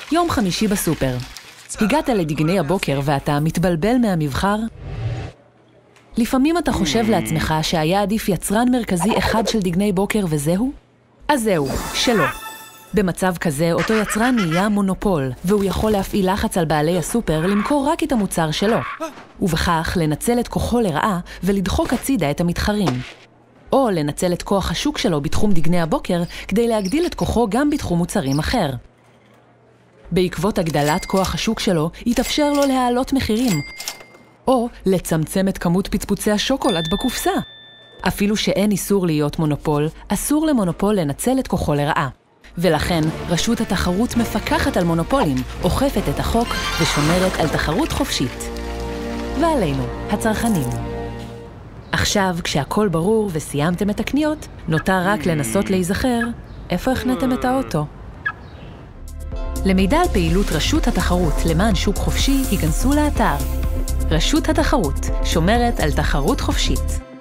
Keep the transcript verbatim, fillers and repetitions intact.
יום חמישי בסופר. הגעת לדגני הבוקר ואתה מתבלבל מהמבחר? לפעמים אתה חושב לעצמך שהיה עדיף יצרן מרכזי אחד של דגני בוקר וזהו? אז זהו, שלא. במצב כזה, אותו יצרן נהיה מונופול, והוא יכול להפעיל לחץ על בעלי הסופר למכור רק את המוצר שלו, ובכך לנצל את כוחו לרעה ולדחוק הצידה את המתחרים. או לנצל את כוח השוק שלו בתחום דגני הבוקר כדי להגדיל את כוחו גם בתחום מוצרים אחר. בעקבות הגדלת כוח השוק שלו, יתאפשר לו להעלות מחירים, או לצמצם את כמות פצפוצי השוקולד בקופסה. אפילו שאין איסור להיות מונופול, אסור למונופול לנצל את כוחו לרעה. ולכן, רשות התחרות מפקחת על מונופולים, אוכפת את החוק ושומרת על תחרות חופשית. ועלינו, הצרכנים. עכשיו, כשהכל ברור וסיימתם את הקניות, נותר רק לנסות להיזכר איפה הכנתם את האוטו. למידע על פעילות רשות התחרות למען שוק חופשי, היכנסו לאתר. רשות התחרות שומרת על תחרות חופשית.